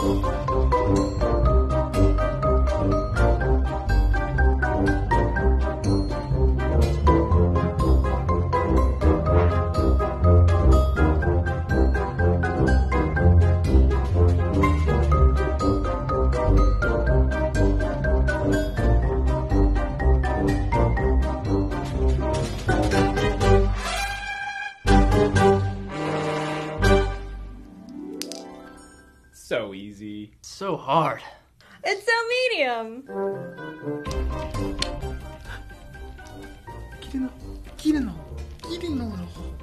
So easy. So hard. It's so medium. 切るの。